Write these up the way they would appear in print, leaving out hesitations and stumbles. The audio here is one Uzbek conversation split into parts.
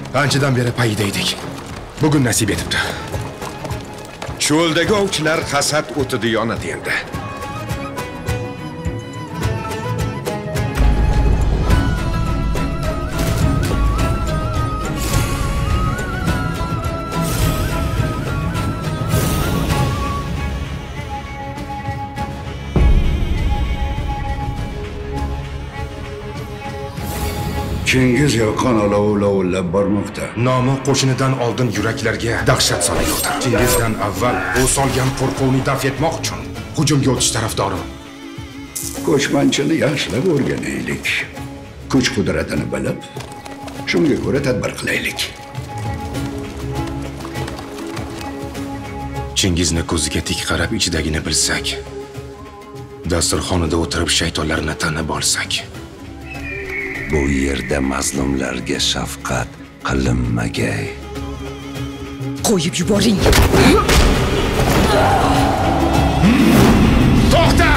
Anchadan beri payida edik. Bugun nasib etibdi. Cho'ldagi ovchilar hasad o'tida yonadi endi. Chingiz yoqqan olov lovullab bormoqda. Nomi qo'shinidan oldin yuraklarga dahshat solayotir. Chingizdan avval u solgan qo'rquvni daf etmoq uchun hujumga o'tish tarafdori. Ko'chmanchini yaxshilab o'rganaylik. Kuch-qudratini bilib, shunga ko'ra tadbir qilaylik. Chingizni ko'ziga tik qarab ichidagini bilsak, dasturxonida o'tirib shaytonlarni tanib olsak, bu yerda mazlumlarga shafqat qilinmagay. Qo'yib yuboring. To'xta!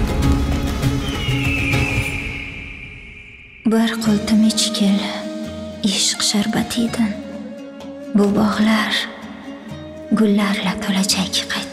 Bir qultum ichkil ishq sharbati edin. Bu bog'lar gullarla to'lajak qayta.